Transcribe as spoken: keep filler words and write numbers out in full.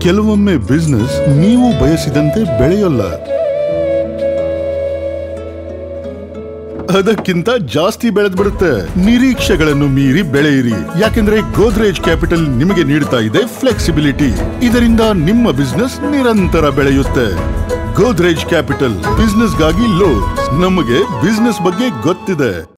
ಕೆಲವೊಮ್ಮೆ ಬಿಸ್ನೆಸ್ ನೀವು ಬಯಸಿದಂತೆ ಬೆಳೆಯಲ್ಲ, ಅದಕ್ಕಿಂತ ಜಾಸ್ತಿ ಬೆಳೆದ್ಬಿಡುತ್ತೆ. ನಿರೀಕ್ಷೆಗಳನ್ನು ಮೀರಿ ಬೆಳೆಯಿರಿ, ಯಾಕೆಂದ್ರೆ ಗೋದ್ರೇಜ್ ಕ್ಯಾಪಿಟಲ್ ನಿಮಗೆ ನೀಡ್ತಾ ಇದೆ ಫ್ಲೆಕ್ಸಿಬಿಲಿಟಿ. ಇದರಿಂದ ನಿಮ್ಮ ಬಿಸ್ನೆಸ್ ನಿರಂತರ ಬೆಳೆಯುತ್ತೆ. ಗೋದ್ರೇಜ್ ಕ್ಯಾಪಿಟಲ್, ಬಿಸ್ನೆಸ್ಗಾಗಿ ಲೋನ್. ನಮಗೆ ಬಿಸ್ನೆಸ್ ಬಗ್ಗೆ ಗೊತ್ತಿದೆ.